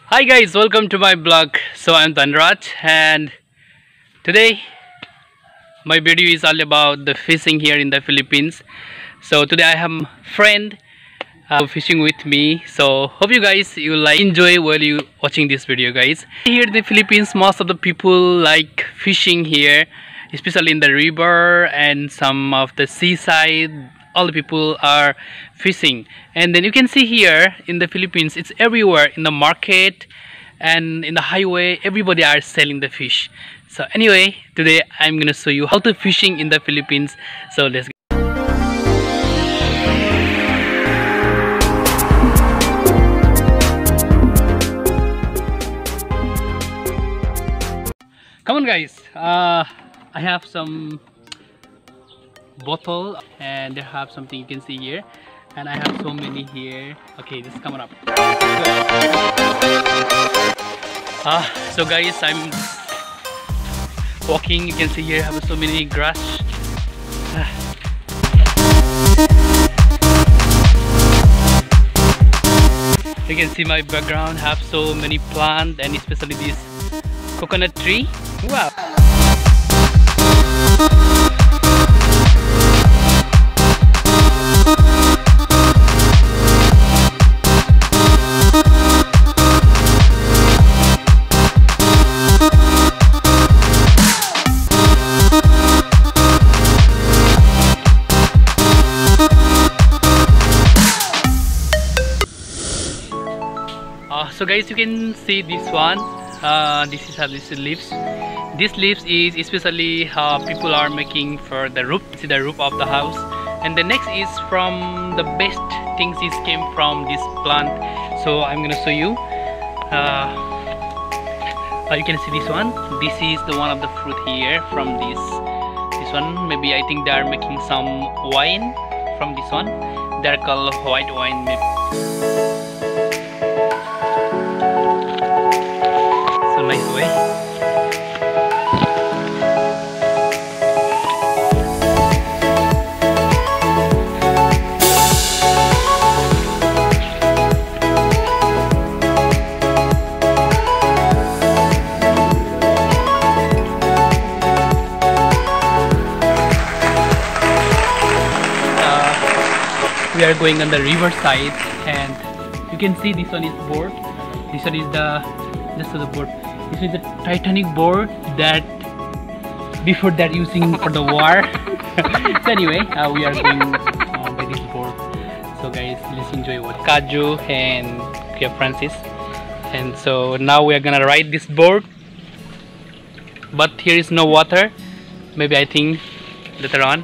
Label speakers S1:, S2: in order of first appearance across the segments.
S1: Hi guys, welcome to my blog. So I'm Dhanraj and today my video is all about the fishing here in the Philippines. So today I have a friend fishing with me. So hope you guys you like enjoy while you watching this video guys. Here in the Philippines most of the people like fishing here, especially in the river and some of the seaside. All the people are fishing, and then you can see here in the Philippines it's everywhere, in the market and in the highway everybody are selling the fish. So anyway, today I'm gonna show you how to fishing in the Philippines. So let's go. Come on guys, I have some bottle and they have something you can see here, and I have so many here. Okay, this is coming up. So guys, I'm walking. You can see here I have so many grass. You can see my background have so many plants, and especially this coconut tree. Wow. So guys, you can see this one. This is how this leaves. This leaves is especially people are making for the roof. See the roof of the house. And the next is from the best things is came from this plant. So I'm gonna show you. You can see this one. This is the one of the fruit here from this one. Maybe I think they are making some wine from this one. They are called white wine maybe. Nice way. We are going on the river side, and you can see this one is board. This one is the board. This is the Titanic board that before that using for the war. So anyway, we are going by this board. So guys, let's enjoy what Kaju and Kuya Francis. And so now we are gonna ride this board, but here is no water. Maybe I think later on.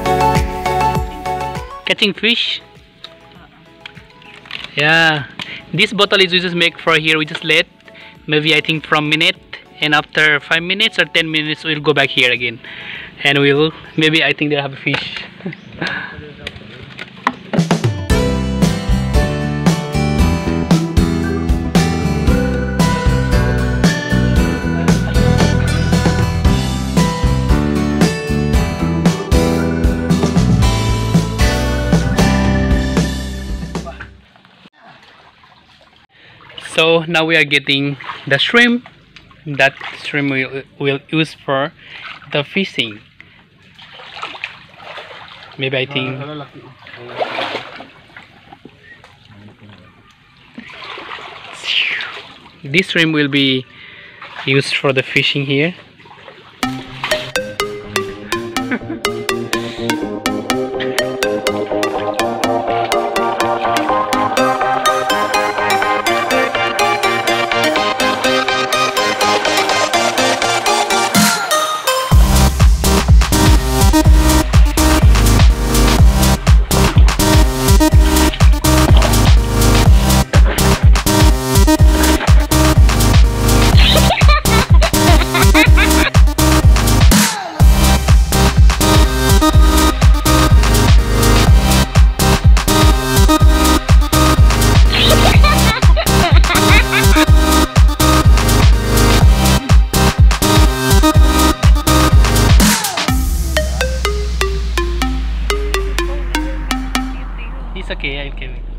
S1: Catching fish. Yeah, This bottle is we just make for here. We just let maybe I think from minute, and after 5 minutes or 10 minutes we'll go back here again, and we'll maybe I think they'll have a fish. So now we are getting the shrimp. That shrimp we'll use for the fishing. Maybe I think this shrimp will be used for the fishing here. It's okay, I'll carry it.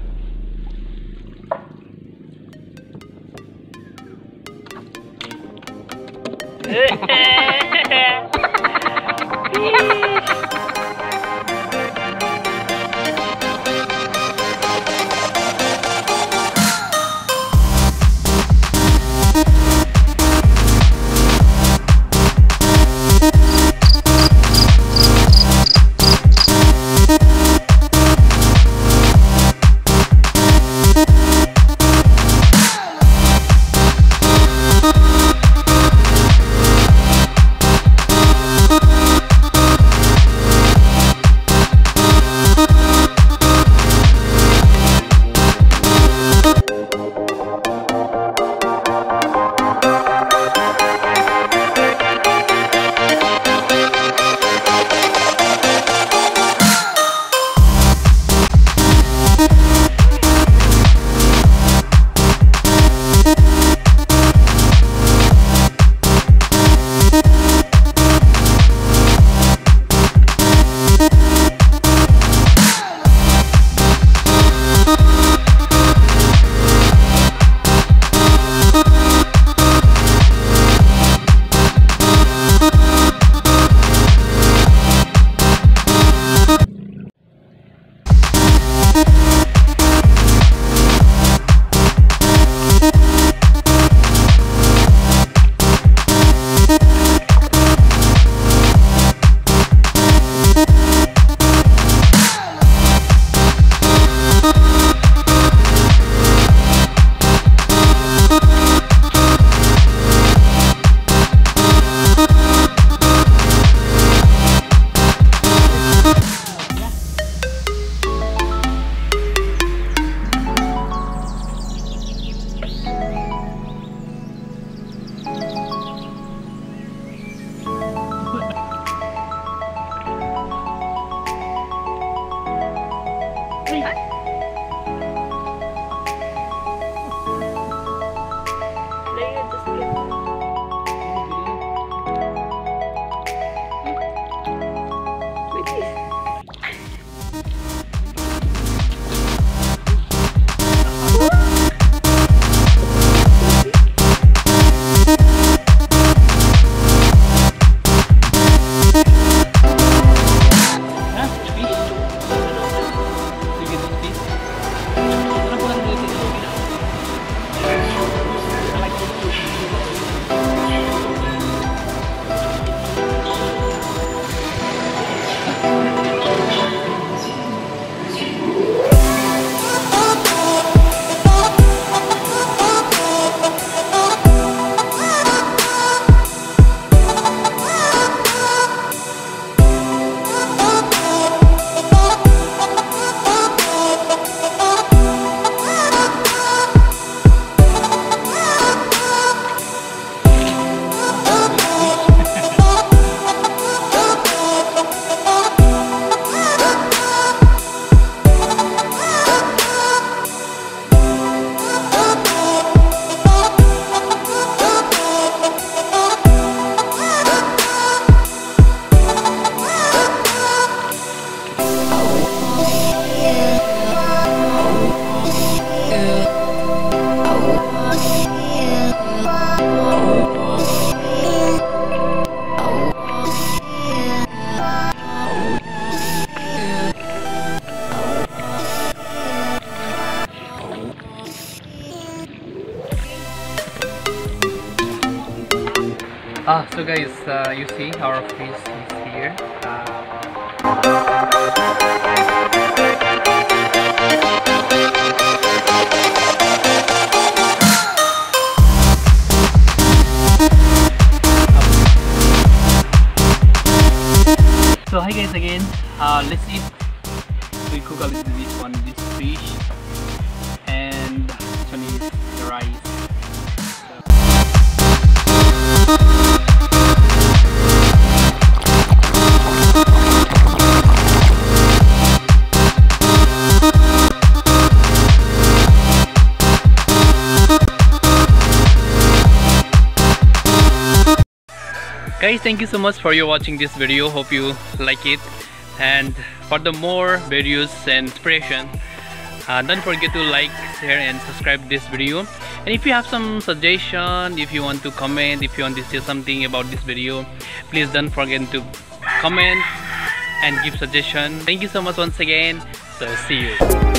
S1: So guys, you see our fish is here. So hi guys again. Let's eat. We cook a little this one, this fish, and actually the rice. Guys, thank you so much for your watching this video. Hope you like it, and for the more videos and inspiration, don't forget to like, share and subscribe this video. And if you have some suggestion, if you want to comment, if you want to say something about this video, please don't forget to comment and give suggestion. Thank you so much once again. So see you.